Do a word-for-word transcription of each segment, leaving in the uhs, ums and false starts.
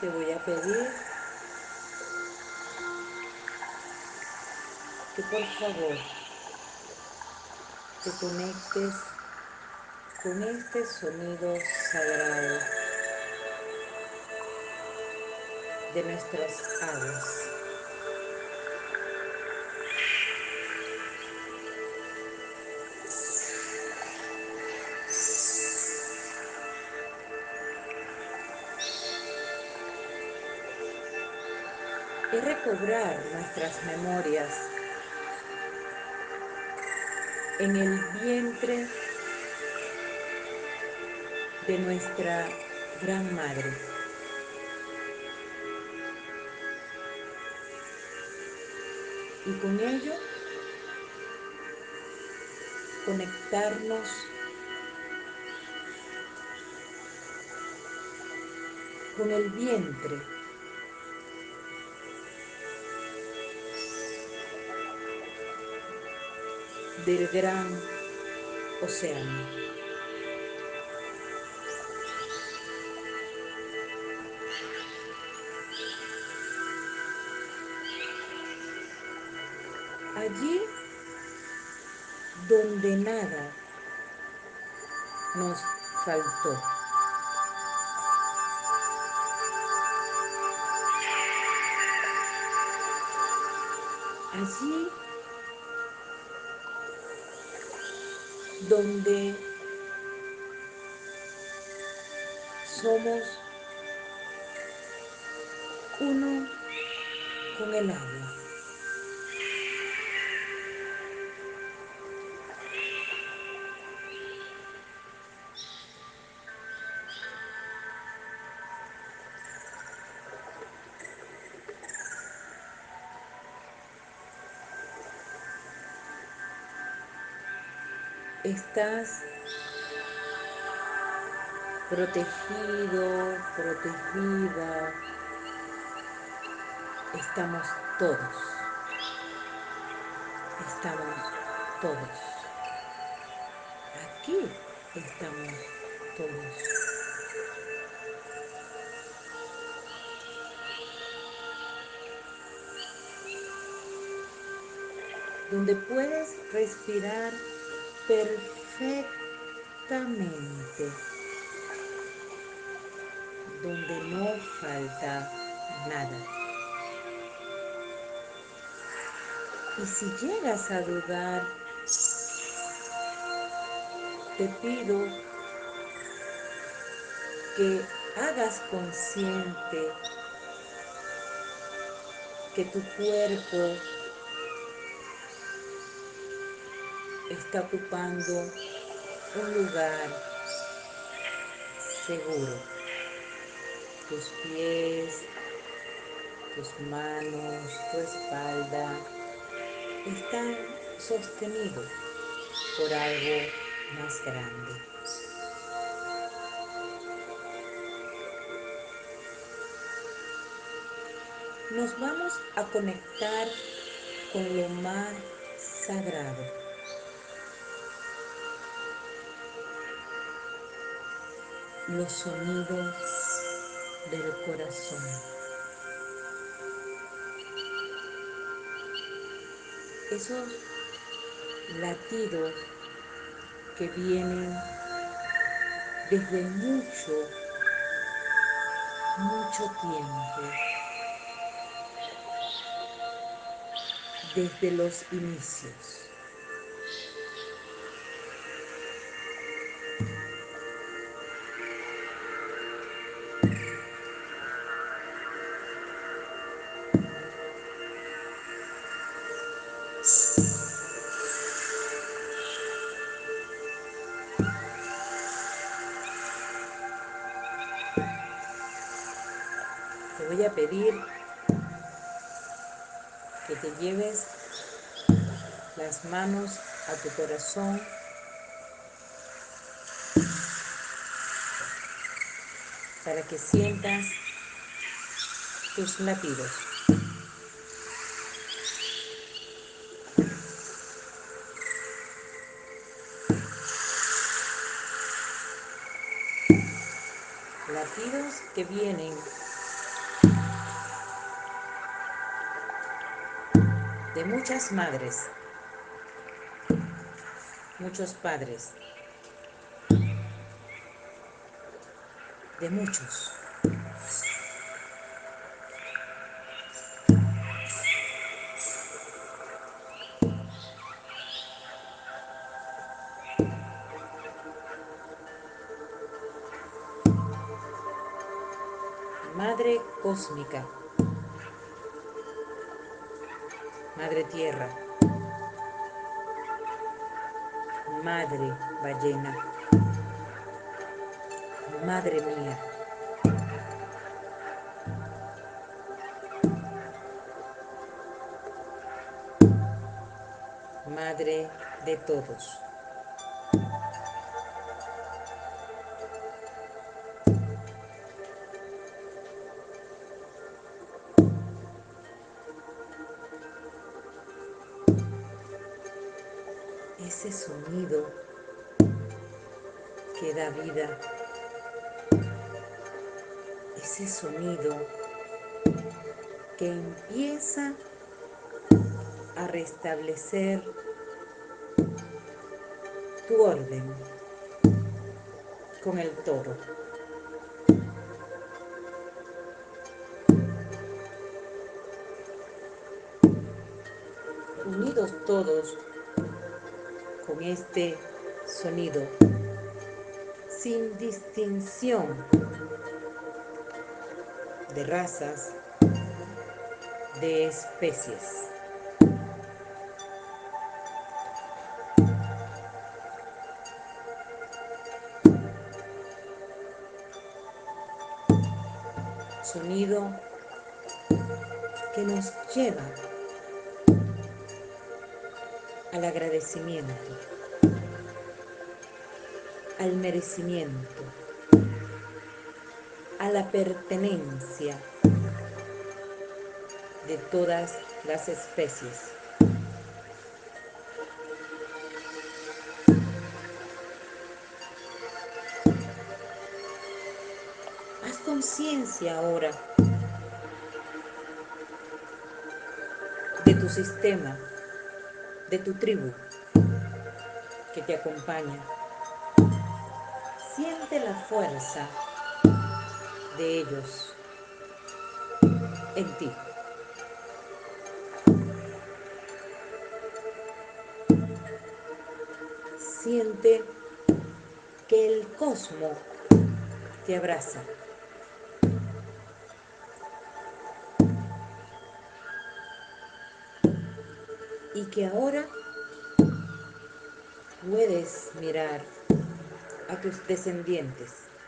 te voy a pedir que por favor te conectes con este sonido sagrado de nuestras aguas. Es recobrar nuestras memorias en el vientre de nuestra Gran Madre. Y con ello conectarnos con el vientre del gran océano. Allí donde nada nos faltó. Allí donde somos uno con el agua. Estás protegido, protegida. Estamos todos. Estamos todos. Aquí estamos todos. Donde puedes respirar perfectamente, donde no falta nada. Y si llegas a dudar, te pido que hagas consciente que tu cuerpo está ocupando un lugar seguro. Tus pies, tus manos, tu espalda están sostenidos por algo más grande. Nos vamos a conectar con lo más sagrado. Los sonidos del corazón. Esos latidos que vienen desde mucho, mucho tiempo, desde los inicios. Te voy a pedir que te lleves las manos a tu corazón para que sientas tus latidos. Latidos que vienen de muchas madres, muchos padres, de muchos. Madre cósmica, Madre Tierra, Madre ballena, Madre mía, Madre de todos. Ese sonido que da vida, ese sonido que empieza a restablecer tu orden con el todo. Unidos todos con este sonido, sin distinción de razas, de especies. Sonido que nos lleva al agradecimiento, al merecimiento, a la pertenencia de todas las especies. Haz conciencia ahora de tu sistema, de tu tribu que te acompaña. Siente la fuerza de ellos en ti. Siente que el cosmos te abraza. Y que ahora puedes mirar a tus descendientes.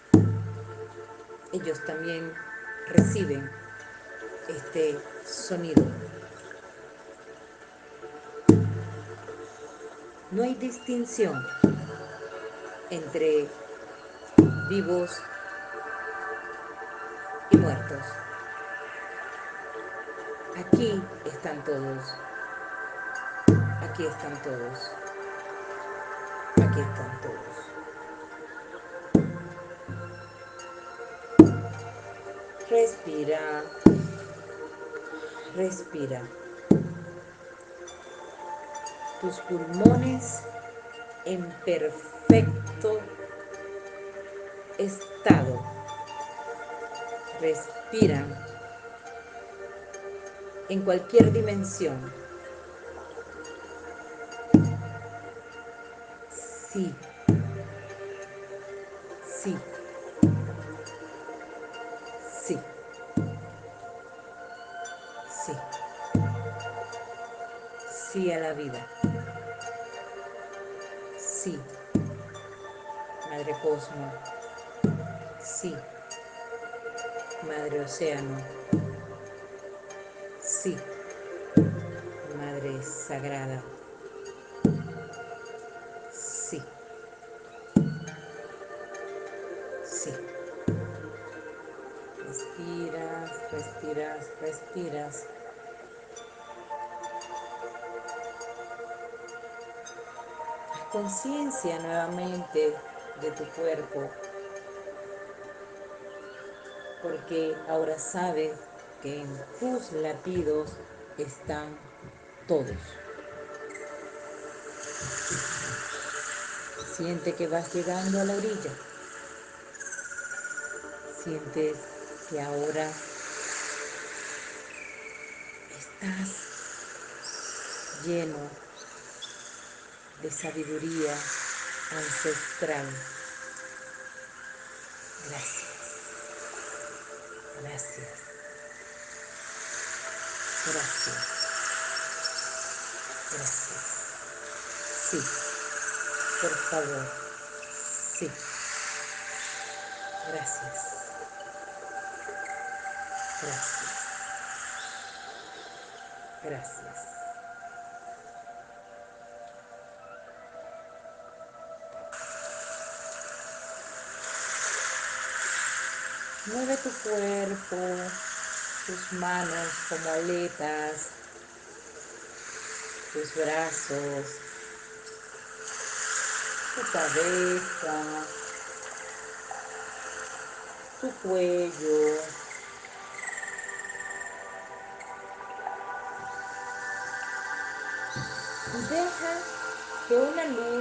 Ellos también reciben este sonido. No hay distinción entre vivos y muertos. Aquí están todos. Aquí están todos. Aquí están todos. Respira. Respira. Tus pulmones en perfecto estado. Respiran en cualquier dimensión. Sí. Sí. Sí. Sí. Sí a la vida. Sí. Madre Cosmo. Sí. Madre Océano. Sí. Madre Sagrada. Sí. Sí. Respiras, respiras, respiras. Haz conciencia nuevamente de tu cuerpo, porque ahora sabes que en tus latidos están todos. Siente que vas llegando a la orilla. Sientes que ahora estás lleno de sabiduría ancestral. Gracias, gracias, gracias, gracias. Sí, por favor, sí. Gracias, gracias, gracias. Mueve tu cuerpo, tus manos como aletas, tus brazos, tu cabeza, tu cuello. Y deja que una luz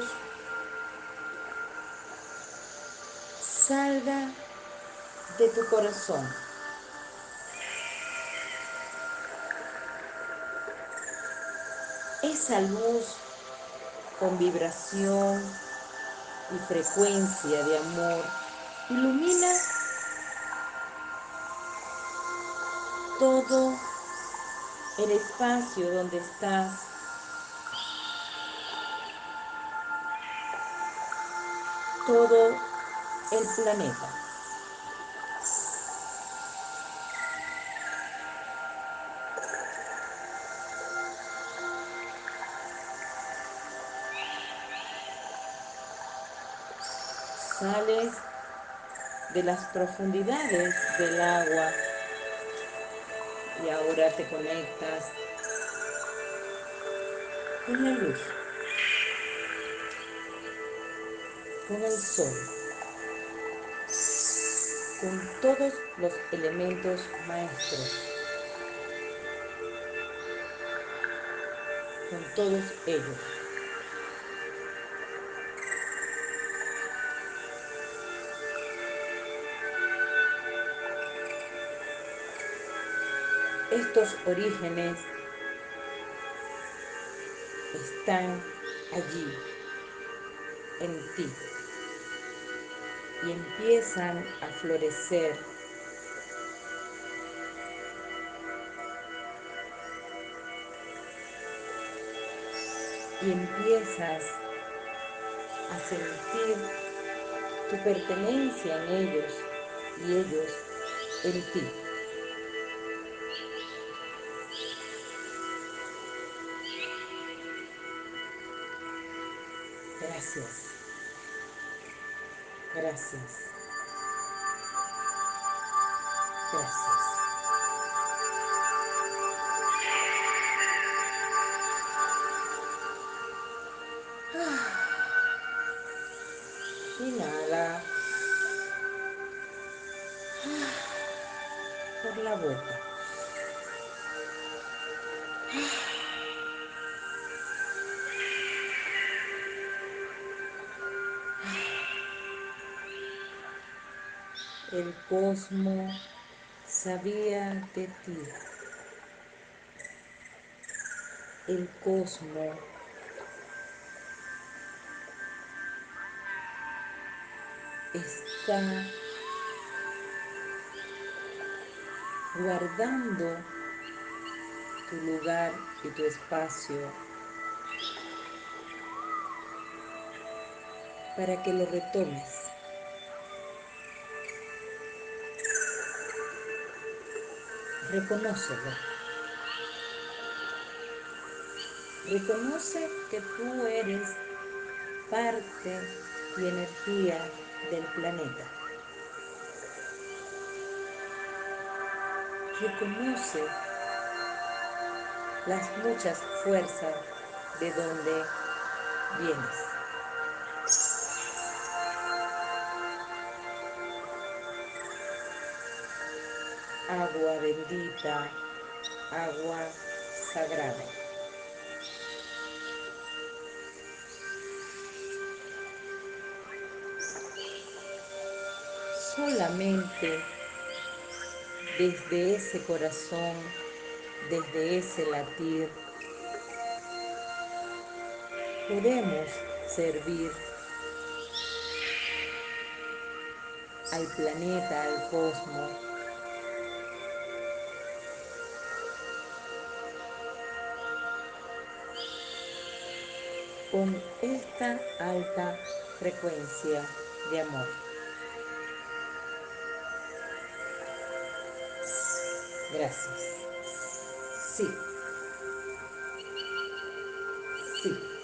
salga de tu corazón. Esa luz con vibración y frecuencia de amor ilumina todo el espacio donde estás, todo el planeta. Sales de las profundidades del agua y ahora te conectas con la luz, con el sol, con todos los elementos maestros, con todos ellos. Estos orígenes están allí, en ti, y empiezan a florecer y empiezas a sentir tu pertenencia en ellos y ellos en ti. Gracias, gracias, gracias. Inhala por la boca. El cosmos sabía de ti. El cosmos está guardando tu lugar y tu espacio para que lo retomes. Reconócelo. Reconoce que tú eres parte y energía del planeta. Reconoce las muchas fuerzas de donde vienes. Agua bendita, agua sagrada. Solamente desde ese corazón, desde ese latir, podemos servir al planeta, al cosmos, con esta alta frecuencia de amor. Gracias. Sí, sí.